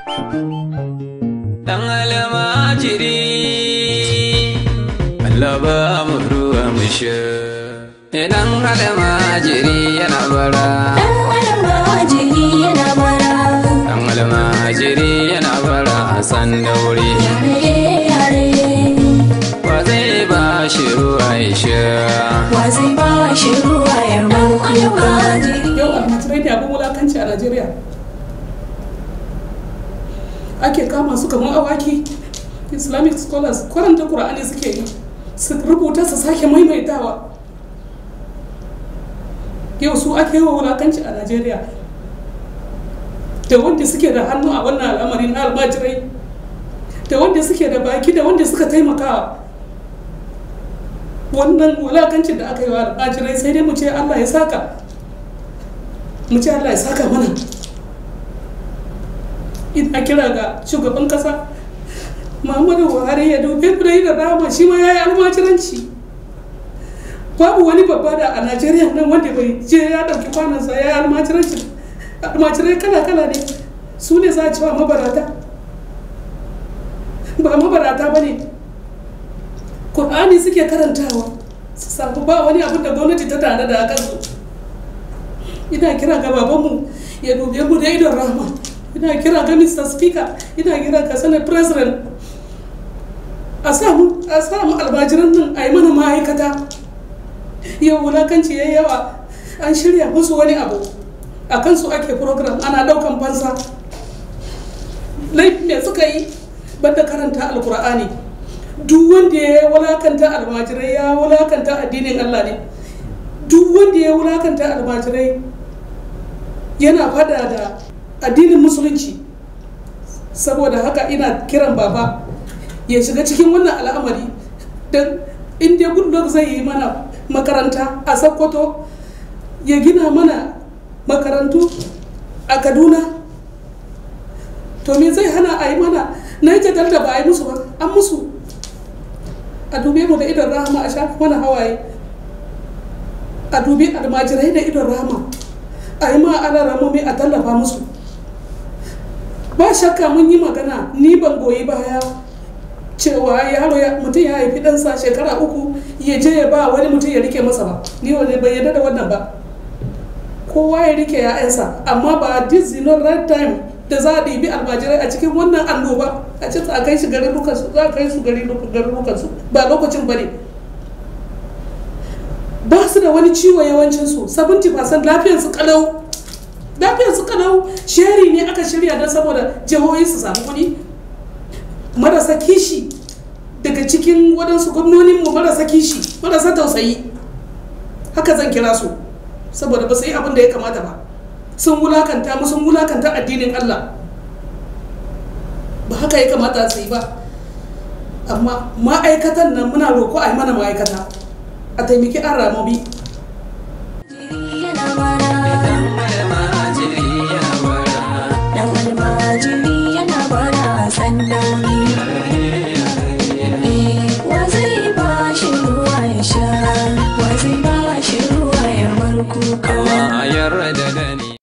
Dan almajiri Allah ba mu ruwa mu sha. Dan almajiri yana bara. Dan almajiri yana bara. Dan almajiri yana bara a san daure. Yare Wa zai ba shi ruwa ya sha. wa zai ba shi ruwa ya dan almajiri. Yau almajirai ne abin wulakanci a Najeriya. Ake kama su kamar awaki. Islamic scholars karanta Qur'ani suke yi, su rubuta su sake maimaitawa. Yau su ake yi wa wulakanci a Najeriya. Da wanda suke da hannu a wannan al'amari na almajirai, da wanda suke da baki, da wanda suka taimaka wannan wulakancin da aka yi wa almajirai, sai dai mu ce Allah ya saka. Mu ce Allah ya saka mana. Ina kira ga shugaban kasa Muhammadu Buhari ya dube da rama, shi ma ya yi almajiranci. Babu wani babba da a Najeriya nan wanda bai je ya ɗauki kwanansa ya yi almajiranci. Almajirai kala-kala ne, su ne za a cewa mabarata. Ba mabarata ba ne. Kur'ani suke karantawa, su samu ba wani abin da gwamnati ta tare da kansu. Ina kira ga babanmu ya dube mu da idon rahama. Ina kira ga Mr. Speaker, ina kira ga Senate President. A samu almajiran nan a yi mana ma'aikata. Yau wulakanci ya yi yawa, an shirya musu wani abu. A kansu ake program, ana ɗaukan fansa. Laifin da suka yi banda karanta alkur'ani. Duk wanda ya wulakanta almajirai ya wulakanta addinin Allah ne. Duk wanda ya wulakanta almajirai yana fada da addinin musulunci. Saboda haka ina kiran baba ya shiga cikin wannan al'amari, don inda Goodluck zai yi mana makaranta a Sokoto, ya gina mana makarantu a Kaduna, to me zai hana a yi mana Niger Delta ba a yi musu ba, an musu. A dube mu da idon rahama, a shafi mana hawaye. A dubi almajirai da idon rahama, a yi ma alaramomi a tallafa musu. Ba shakka mun yi magana, ni ban goyi baya cewa mutum ya haifi ɗansa shekara 3 ya je ya ba wani mutum ya rike masa ba. Ni wani bai yarda da wannan ba. Kowa ya rike ya'yansa, amma ba this is not right time da za a ɗibi almajirai a cikin wannan annoba a ce a kai shi garurukansu, za a kai su garurukansu, ba lokacin ba ne. Ba su da wani ciwo yawancinsu, 70% lafiyarsu kalau. Lafiyarsu kalau, sheri ne aka shirya don saboda jihohi su samu kuɗi. Marasa kishi daga cikin waɗansu gwamnoninmu, marasa kishi, marasa tausayi. Haka zan kira su, saboda ba su yi abin da ya kamata ba. Sun wulakanta mu, sun wulakanta addinin Allah. Ba haka ya kamata su yi ba. Amma ma'aikatan nan muna roƙo a yi mana ma'aikata, a taimaki an ramobi.